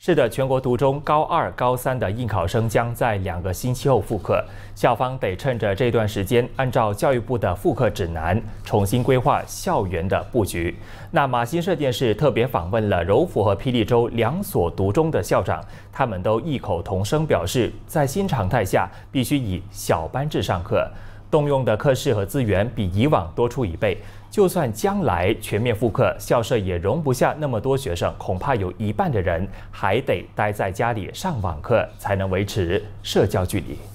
是的，全国读中高2、高3的应考生将在2个星期后复课，校方得趁着这段时间，按照教育部的复课指南，重新规划校园的布局。那马新社电视特别访问了柔佛和霹雳州2所读中的校长，他们都异口同声表示，在新常态下必须以小班制上课，动用的课室和资源比以往多出1倍。就算将来全面复课，校舍也容不下那么多学生，恐怕有1半的人还得待在家里上网课，才能维持社交距离。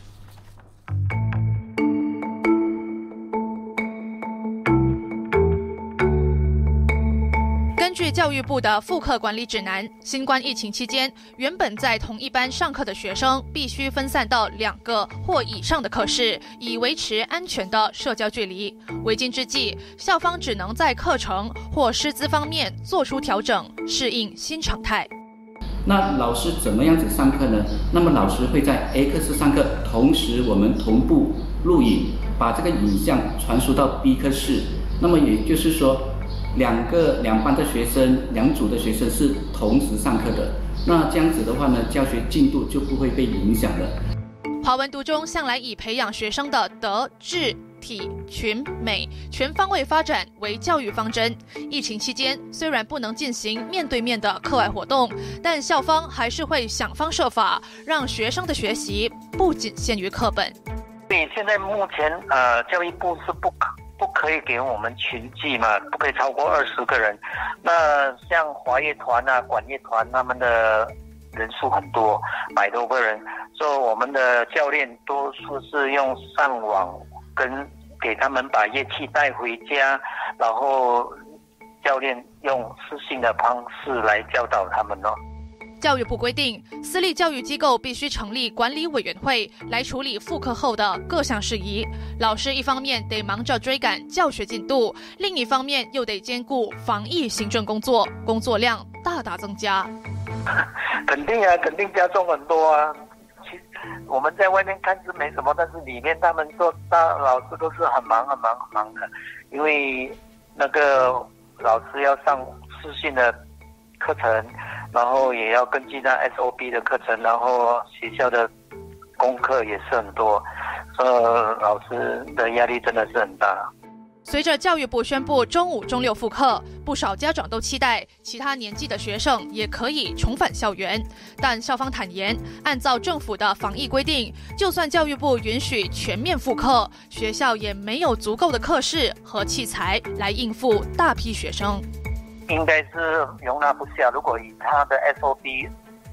根据教育部的复课管理指南，新冠疫情期间，原本在同一班上课的学生必须分散到2个或以上的课室，以维持安全的社交距离。为今之计，校方只能在课程或师资方面做出调整，适应新常态。 那老师怎么样子上课呢？那么老师会在 A 课室上课，同时我们同步录影，把这个影像传输到 B 课室。那么也就是说，两班的学生，2组的学生是同时上课的。那这样子的话呢，教学进度就不会被影响了。 华文读中向来以培养学生的德、智、体、群、美全方位发展为教育方针。疫情期间，虽然不能进行面对面的课外活动，但校方还是会想方设法让学生的学习不仅限于课本。 所以现在目前教育部是不可以给我们群聚嘛，不可以超过20个人。那像华乐团啊、管乐团，他们的人数很多，100多个人，所以我们的教练多数是用上网跟给他们把乐器带回家，然后教练用视讯的方式来教导他们哦。 教育部规定，私立教育机构必须成立管理委员会来处理复课后的各项事宜。老师一方面得忙着追赶教学进度，另一方面又得兼顾防疫行政工作，工作量大大增加。 肯定加重很多啊。其实我们在外面看是没什么，但是里面他们老师都是很忙的，因为那个老师要上视讯的课程，然后也要根据那 SOP 的课程，然后学校的功课也是很多，老师的压力真的是很大。 随着教育部宣布中5、中6复课，不少家长都期待其他年纪的学生也可以重返校园。但校方坦言，按照政府的防疫规定，就算教育部允许全面复课，学校也没有足够的课室和器材来应付大批学生。 应该是容纳不下，如果以他的 SOP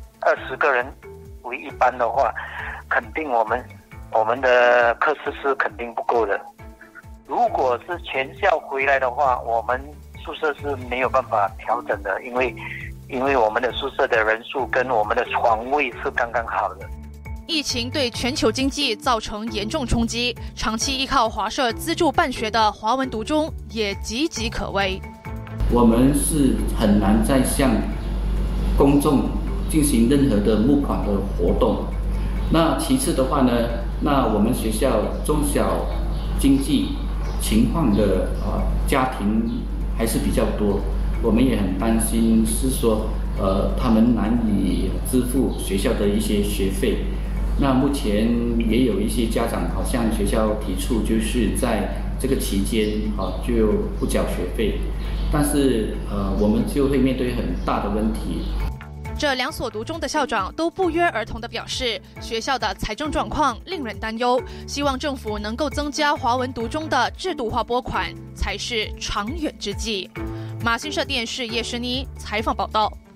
20个人为一班的话，肯定我们的课室是肯定不够的。如果是全校回来的话，我们宿舍是没有办法调整的，因为我们的宿舍的人数跟我们的床位是刚刚好的。 疫情对全球经济造成严重冲击，长期依靠华社资助办学的华文读中也岌岌可危。 我们是很难再向公众进行任何的募款的活动。那其次的话呢，那我们学校中小经济情况的家庭还是比较多，我们也很担心是说他们难以支付学校的一些学费。那目前也有一些家长好像学校提出，就是在这个期间就不缴学费，但是我们就会面对很大的问题。 这2所读中的校长都不约而同地表示，学校的财政状况令人担忧，希望政府能够增加华文读中的制度化拨款，才是长远之计。马新社电视叶诗妮采访报道。